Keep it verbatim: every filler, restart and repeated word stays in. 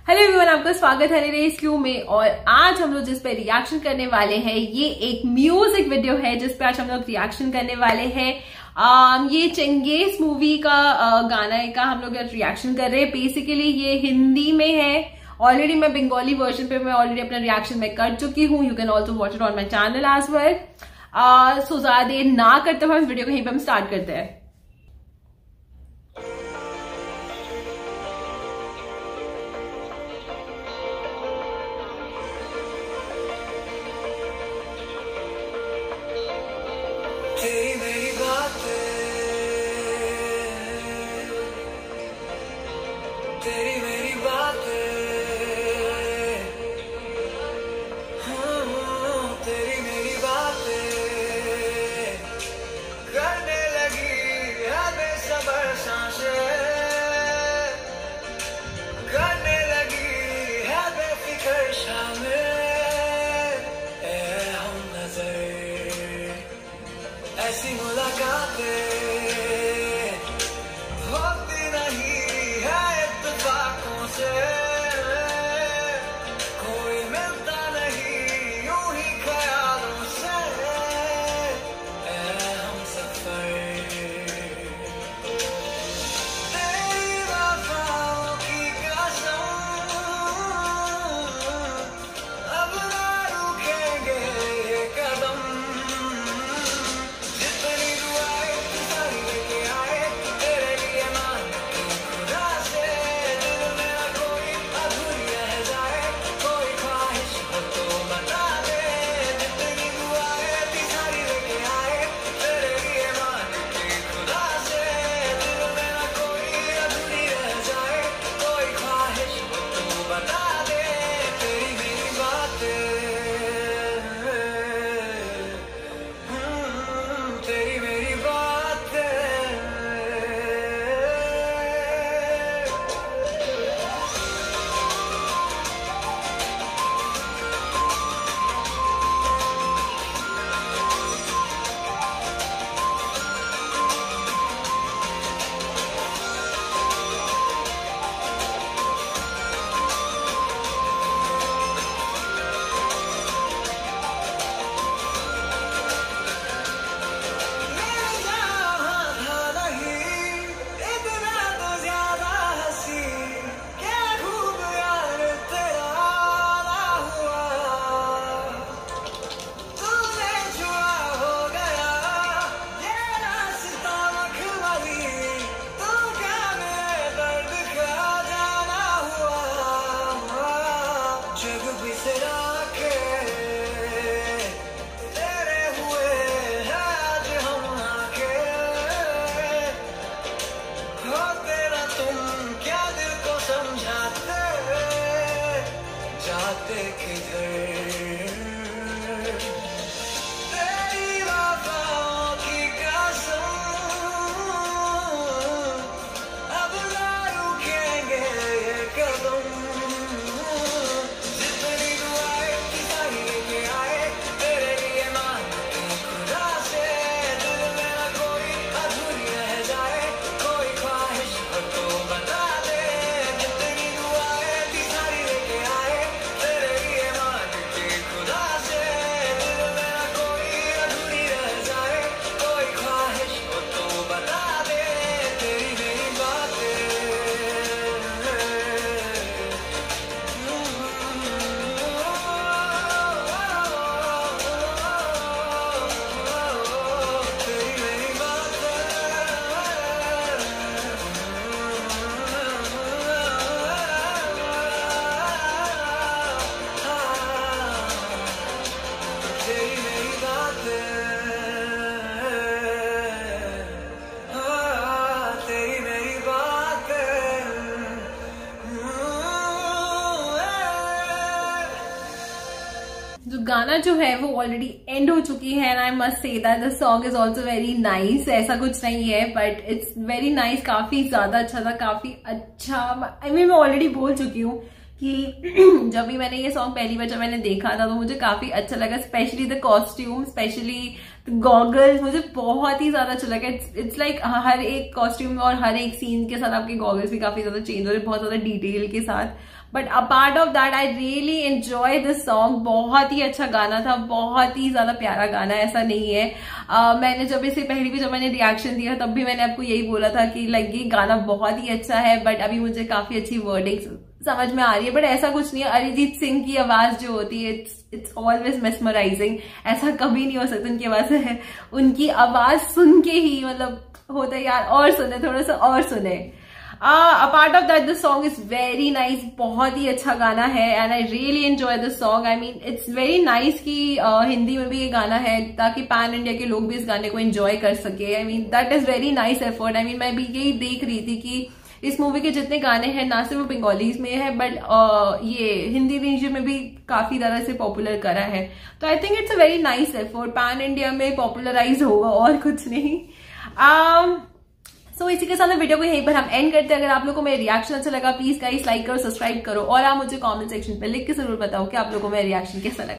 Hello everyone, आपका स्वागत है रेस क्यू में। और आज हम लोग जिस पे रिएक्शन करने वाले हैं ये एक म्यूजिक वीडियो है जिस पे आज हम लोग रिएक्शन करने वाले हैं। um, ये चंगेज मूवी का uh, गाना का हम लोग रिएक्शन कर रहे हैं। बेसिकली ये हिंदी में है। ऑलरेडी मैं बंगाली वर्जन पे मैं ऑलरेडी अपना रिएक्शन में कर चुकी हूँ। You can also watch it on my channel as well. So ज्यादा देर ना करते हुए इस वीडियो को यहीं पे हम स्टार्ट करते हैं। तेरी मेरी बातें, तेरी मेरी बातें, हाँ तेरी मेरी बातें करने लगी है बेसब्र सांसें, करने लगी है बेफिक्र शामें। ए हम नजर ऐसी मुलाकातें होती नहीं है इत्तेफाकों से, कोई मिलता नहीं यूं ही ख्यालों से। ऐ हम सफर तेरी वफाओं की कसम, अब ना रुकेंगे ये कदम। जाते किधर तेरी वफाओं की कसम, अब ना रुकेंगे ये कदम। जितनी दुआएं की सारी लेके आए तेरे लिए मांगते खुदा से, दिल में ना कोई अधूरी रह जाए, कोई ख्वाहिश हो तो बता दे। जितनी दुआएं की सारी लेके आए तेरे लिए मांगते खुदा से, दिल में ना कोई अधूरी रह जाए, कोई ख्वाहिश हो तो बता दे। तेरी मेरी बातें, तेरी मेरी बातें, तेरी मेरी बातें, हाँ तेरी मेरी बातें। जो गाना जो है वो ऑलरेडी एंड हो चुकी है and I must say that the song is also very nice. ऐसा कुछ नहीं है बट इट्स वेरी नाइस। काफी ज्यादा अच्छा था, काफी अच्छा। आई मीन मैं ऑलरेडी बोल चुकी हूँ कि जब भी मैंने ये सॉन्ग पहली बार जब मैंने देखा था तो मुझे काफी अच्छा लगा। Specially the costume, specially the goggles, मुझे बहुत ही ज्यादा अच्छा लगा। इट्स इट्स लाइक हर एक कॉस्ट्यूम और हर एक सीन के साथ आपके गॉगल्स भी काफी ज्यादा चेंज हो रहे, बहुत ज्यादा डिटेल के साथ। But apart of that I really enjoy this song. बहुत ही अच्छा गाना था, बहुत ही ज्यादा प्यारा गाना, ऐसा नहीं है। uh, मैंने जब इसे पहली भी जब मैंने रिएक्शन दिया तब भी मैंने आपको यही बोला था कि लाइक ये गाना बहुत ही अच्छा है, बट अभी मुझे काफी अच्छी वर्डिंग समझ में आ रही है। बट ऐसा कुछ नहीं है, अरिजीत सिंह की आवाज जो होती है इट्स इट्स ऑलवेज मेस्मराइजिंग। ऐसा कभी नहीं हो सकता उनकी आवाज है, उनकी आवाज सुन के ही मतलब होता है यार और सुने, थोड़ा सा और सुने। Apart of that this song is very nice, बहुत ही अच्छा गाना है and I really enjoy this song. I mean it's very nice कि uh, हिंदी में भी ये गाना है ताकि पैन इंडिया के लोग भी इस गाने को एंजॉय कर सके। I mean that is very nice effort. I mean मैं भी यही देख रही थी कि इस मूवी के जितने गाने हैं ना सिर्फ बंगालीज में है बट uh, ये हिंदी रीजन में भी काफी तरह से पॉपुलर करा है। तो I think it's a very nice effort, pan India में पॉपुलराइज होगा और कुछ नहीं। um, सो so, इसी के साथ वीडियो को यहीं पर हम एंड करते हैं। अगर आप लोगों को मेरा रिएक्शन अच्छा लगा प्लीज गाइस लाइक करो, सब्सक्राइब करो और आप मुझे कमेंट सेक्शन पे लिख के जरूर बताओ कि आप लोगों को मेरा रिएक्शन कैसा लगा।